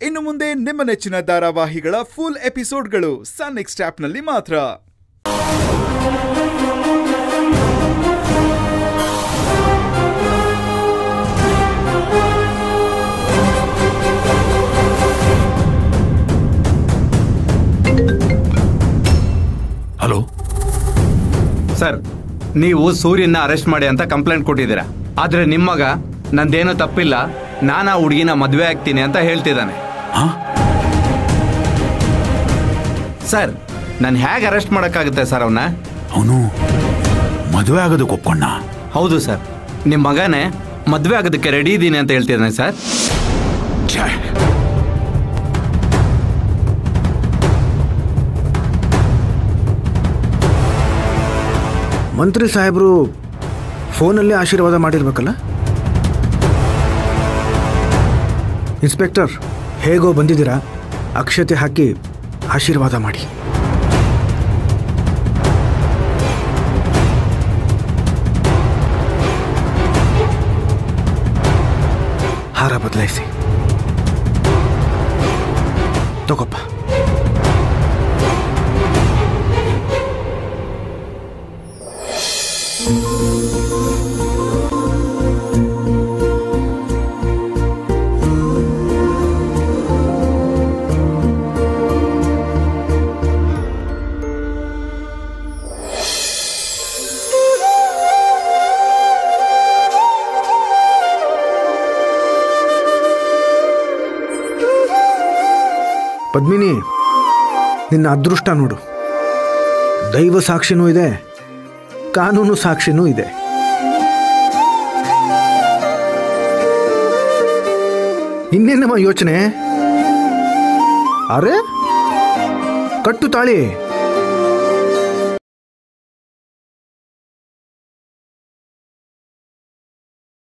ಇನ್ನು ಮುಂದೆ ನಿಮ್ಮ ನೆಚ್ಚಿನ ಧಾರಾವಾಹಿಗಳ ಫುಲ್ ಎಪಿಸೋಡ್ಗಳು ಸನ್ ನೆಕ್ಸ್ಟ್ ಆಪ್ನಲ್ಲಿ ಮಾತ್ರ. ಹಲೋ ಸರ್, ನೀವು ಸೂರ್ಯನ ಅರೆಸ್ಟ್ ಮಾಡಿ ಅಂತ ಕಂಪ್ಲೇಂಟ್ ಕೊಟ್ಟಿದ್ದೀರಾ. ಆದ್ರೆ ನಿಮ್ಮ ಮಗ ನಂದೇನೋ ತಪ್ಪಿಲ್ಲ, ನಾನಾ ಹುಡುಗಿನ ಮದುವೆ ಆಗ್ತೀನಿ ಅಂತ ಹೇಳ್ತಿದ್ದಾನೆ. ಸರ್, ನಾನು ಹೇಗೆ ಅರೆಸ್ಟ್ ಮಾಡೋಕ್ಕಾಗುತ್ತೆ ಸರ್ ಅವನ್ನ? ಅವನು ಮದುವೆ ಆಗೋದಕ್ಕೆ ಒಪ್ಕೊಂಡ? ಹೌದು ಸರ್, ನಿಮ್ಮ ಮಗನೇ ಮದುವೆ ಆಗೋದಕ್ಕೆ ರೆಡಿ ಇದ್ದೀನಿ ಅಂತ ಹೇಳ್ತಿದ್ದಾನೆ ಸರ್. ಮಂತ್ರಿ ಸಾಹೇಬರು ಫೋನಲ್ಲಿ ಆಶೀರ್ವಾದ ಮಾಡಿರ್ಬೇಕಲ್ಲ. ಇನ್ಸ್ಪೆಕ್ಟರ್, ಹೇಗೋ ಬಂದಿದ್ದೀರಾ, ಅಕ್ಷತೆ ಹಾಕಿ ಆಶೀರ್ವಾದ ಮಾಡಿ. ಹಾರ ಬದಲಾಯಿಸಿ ತಗೋಪ್ಪ. ಪದ್ಮಿನಿ, ನಿನ್ನ ಅದೃಷ್ಟ ನೋಡು. ದೈವ ಸಾಕ್ಷಿನೂ ಇದೆ, ಕಾನೂನು ಸಾಕ್ಷಿನೂ ಇದೆ. ಇನ್ನೇನಮ್ಮ ಯೋಚನೆ? ಅರೆ, ಕಟ್ಟು ತಾಳಿ.